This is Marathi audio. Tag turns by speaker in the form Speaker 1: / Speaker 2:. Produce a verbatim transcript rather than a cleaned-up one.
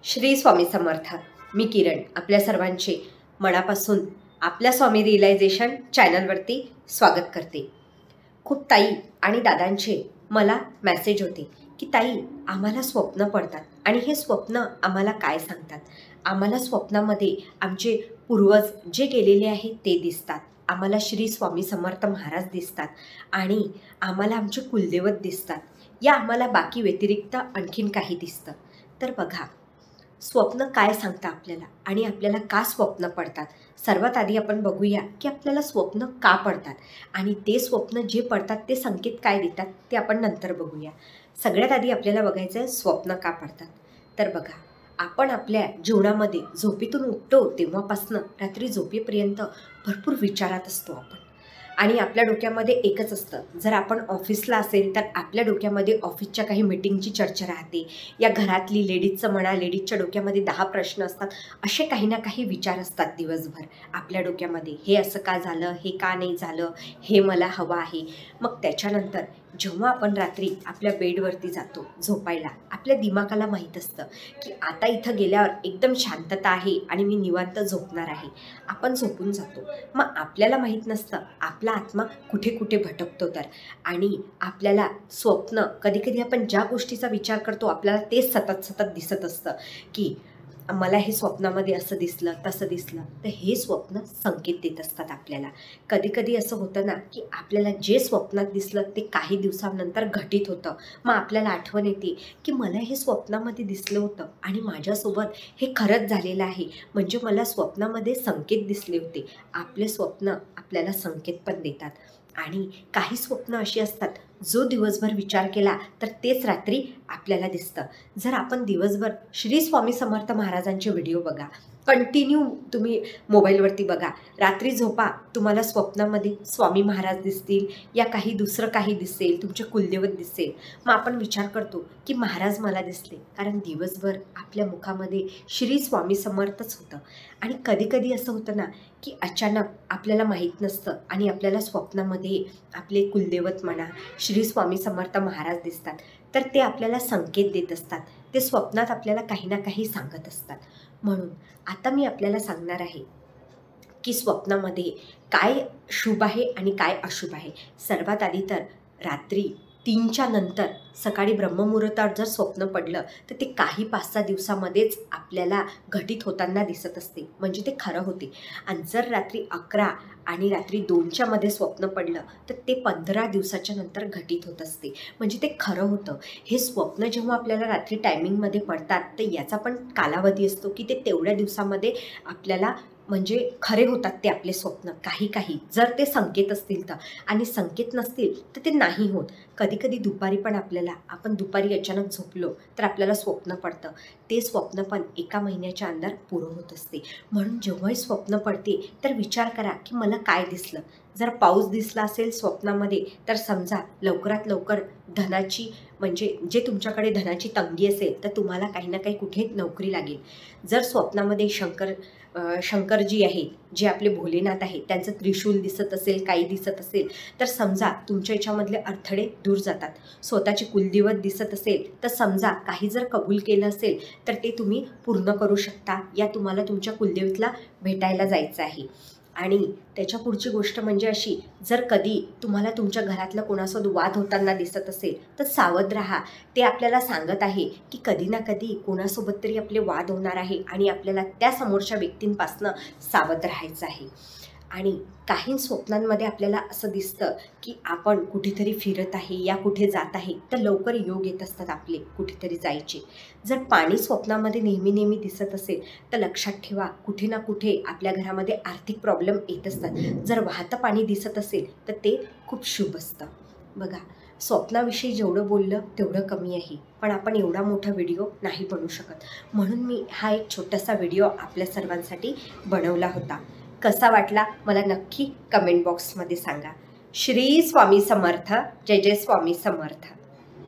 Speaker 1: श्री स्वामी समर्थ. मी किरण आपल्या सर्वांचे मनापासून आपल्या स्वामी रिअलायझेशन चॅनलवरती स्वागत करते. खूप ताई आणि दादांचे मला मेसेज होते की ताई आम्हाला स्वप्न पडतात आणि हे स्वप्न आम्हाला काय सांगतात. आम्हाला स्वप्नामध्ये आमचे पूर्वज जे गेलेले आहेत ते दिसतात, आम्हाला श्री स्वामी समर्थ महाराज दिसतात आणि आम्हाला आमचे कुलदैवत दिसतात. या आम्हाला बाकी व्यतिरिक्त आणखीन काही दिसतं. तर बघा, स्वप्न काय सांगतं आपल्याला आणि आपल्याला का स्वप्न पडतात. सर्वात आधी आपण बघूया की आपल्याला स्वप्न का पडतात आणि ते स्वप्न जे पडतात ते संकेत काय देतात ते आपण नंतर बघूया. सगळ्यात आधी आपल्याला बघायचं आहे स्वप्न का पडतात. तर बघा, आपण आपल्या जीवनामध्ये झोपेतून उठतो तेव्हापासनं रात्री झोपेपर्यंत भरपूर विचारात असतो आपण आणि आपल्या डोक्यामध्ये एकच असतं. जर आपण ऑफिसला असेल तर आपल्या डोक्यामध्ये ऑफिसच्या काही मीटिंगची चर्चा राहते, या घरातली लेडीजचं म्हणा, लेडीजच्या डोक्यामध्ये दहा प्रश्न असतात. असे काही ना काही विचार असतात दिवसभर आपल्या डोक्यामध्ये. हे असं का झालं, हे का नाही झालं, हे मला हवं आहे. मग त्याच्यानंतर जेव्हा आपण रात्री आपल्या बेडवरती जातो झोपायला, आपल्या दिमागाला माहीत असतं की आता इथं गेल्यावर एकदम शांतता आहे आणि मी निवांत झोपणार आहे. आपण झोपून जातो. मग आपल्याला माहीत नसतं आपला आत्मा कुठे कुठे भटकतो. तर आणि आपल्याला स्वप्न कधीकधी आपण ज्या गोष्टीचा विचार करतो आपल्याला तेच सतत सतत दिसत असतं की मला हे स्वप्नामध्ये असं दिसलं तसं दिसलं. तर हे स्वप्न संकेत देत असतात आपल्याला. कधीकधी असं होतं ना की आपल्याला जे स्वप्नात दिसलं ते काही दिवसानंतर घटित होतं. मग आपल्याला आठवण येते की मला हे स्वप्नामध्ये दिसलं होतं आणि माझ्यासोबत हे खरंच झालेलं आहे. म्हणजे मला स्वप्नामध्ये संकेत दिसले होते. आपले स्वप्न आपल्याला संकेत पण देतात. आणि काही स्वप्न अशी असतात जो दिवसभर विचार केला तर तेच रात्री आपल्याला दिसतं. जर आपण दिवसभर श्री स्वामी समर्थ महाराजांचे व्हिडिओ बघा, कंटिन्यू तुम्ही मोबाईलवरती बघा, रात्री झोपा, तुम्हाला स्वप्नामध्ये स्वामी महाराज दिसतील या काही दुसरं काही दिसेल, तुमचे कुलदैवत दिसेल. मग आपण विचार करतो की महाराज मला दिसले, कारण दिवसभर आपल्या मुखामध्ये श्री स्वामी समर्थच होतं. आणि कधीकधी असं होतं ना की अचानक आपल्याला माहीत नसतं आणि आपल्याला स्वप्नामध्ये आपले कुलदैवत म्हणा, श्री स्वामी समर्थ महाराज दिसतात. तर ते आपल्याला संकेत देत असतात. ते स्वप्नात आपल्याला काही ना काही सांगत असतात. म्हणून आता मी आपल्याला सांगणार आहे की स्वप्नामध्ये काय शुभ आहे आणि काय अशुभ आहे. सर्वात आधी तर रात्री तीनच्या नंतर सकाळी ब्रह्ममुहूर्तावर जर स्वप्न पडलं तर ते काही पाच सहा दिवसामध्येच आपल्याला घटित होताना दिसत असते, म्हणजे ते खरं होते. आणि जर रात्री अकरा आणि रात्री दोनच्या मध्ये स्वप्न पडलं तर ते पंधरा दिवसाच्या नंतर घटित होत असते, म्हणजे ते खरं होतं. हे स्वप्न जेव्हा आपल्याला रात्री टायमिंगमध्ये पडतात तर याचा पण कालावधी असतो की ते तेवढ्या दिवसामध्ये आपल्याला म्हणजे खरे होतात ते आपले स्वप्न. काही काही जर ते संकेत असतील तर, आणि संकेत नसतील तर ते नाही होत. कधी कधी दुपारी पण आपल्याला आपण दुपारी अचानक झोपलो तर आपल्याला स्वप्न पडतं. ते स्वप्न पण एका महिन्याच्या अंदर पूर्ण होत असते. म्हणून जेव्हाही स्वप्न पडते तर विचार करा की मला काय दिसलं. जर पाऊस दिसला असेल स्वप्नामध्ये तर समजा लवकरात लवकर धनाची, म्हणजे जे तुमच्याकडे धनाची तंगी असेल तर तुम्हाला काही ना काही कुठे नोकरी लागेल. जर स्वप्नामध्ये शंकर शंकरजी आहेत, जे आपले भोलेनाथ आहेत, त्यांचं त्रिशूल दिसत असेल, काही दिसत असेल तर समजा तुमच्या याच्यामधले अडथळे दूर जातात. स्वतःचे कुलदैवत दिसत असेल तर समजा काही जर कबूल केलं असेल तर ते तुम्ही पूर्ण करू शकता, या तुम्हाला तुमच्या कुलदैवतला भेटायला जायचं आहे. आणि त्याच्या पुढची गोष्ट म्हणजे अशी, जर कधी तुम्हाला तुमच्या घरातलं कोणासोबत वाद होताना दिसत असेल तर सावध राहा. ते आपल्याला सांगत आहे की कधी ना कधी कोणासोबत तरी आपले वाद होणार आहे आणि आपल्याला त्या समोरच्या व्यक्तींपासनं सावध राहायचं आहे. आणि काही स्वप्नांमध्ये आपल्याला असं दिसतं की आपण कुठेतरी फिरत आहे या कुठे जात आहे, तर लवकर योग येत असतात आपले कुठेतरी जायचे. जर पाणी स्वप्नामध्ये नेहमी नेहमी दिसत असेल तर लक्षात ठेवा कुठे ना कुठे आपल्या घरामध्ये आर्थिक प्रॉब्लेम येत असतात. जर वाहतं पाणी दिसत असेल तर ते खूप शुभ असतं. बघा, स्वप्नाविषयी जेवढं बोललं तेवढं कमी आहे, पण आपण एवढा मोठा व्हिडिओ नाही बनवू शकत. म्हणून मी हा एक छोटासा व्हिडिओ आपल्या सर्वांसाठी बनवला होता. कसा वाटला मला नक्की कमेंट बॉक्समध्ये सांगा. श्री स्वामी समर्थ. जय जय स्वामी समर्थ.